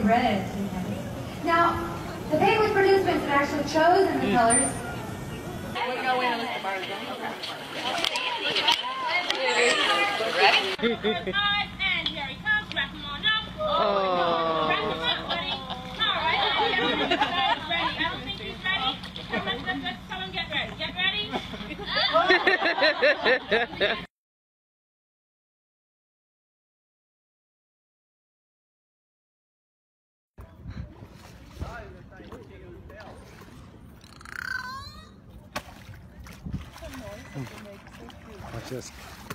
red. Now, the Penguin participants have actually chosen the colors. And here he comes, wrap him on up. Wrap him up, buddy. All right, ready. I don't think he's ready. Let's tell him get ready. Get ready? Watch this.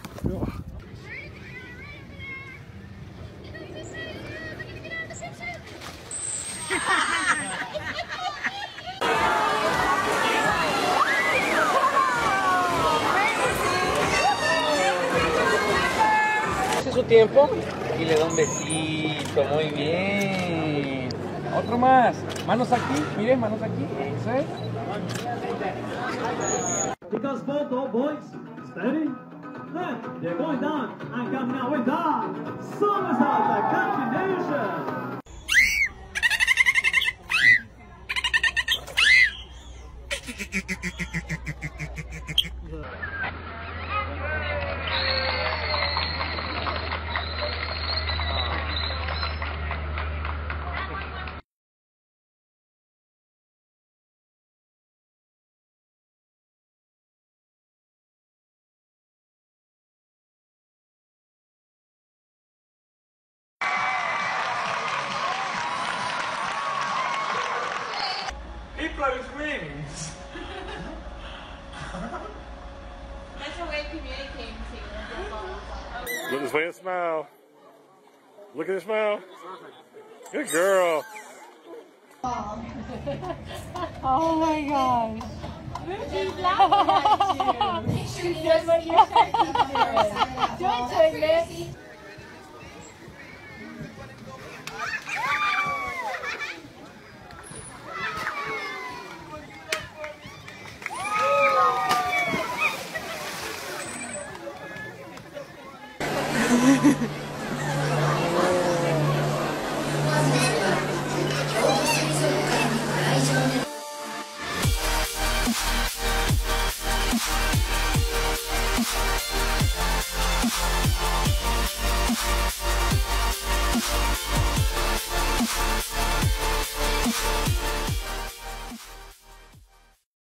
Hace su tiempo y le da un besito, muy bien. Otro más, manos aquí, miren, manos aquí, eso es. Because both boys, steady. Then they're going down and coming out with down. Somersault, the combination. He blows wings. That's the way communicating to. Look this way and smile. Look at this smile. Good girl. Oh my gosh. She's laughing at you. Make sure you just what you're Don't do it. Ha ha ha.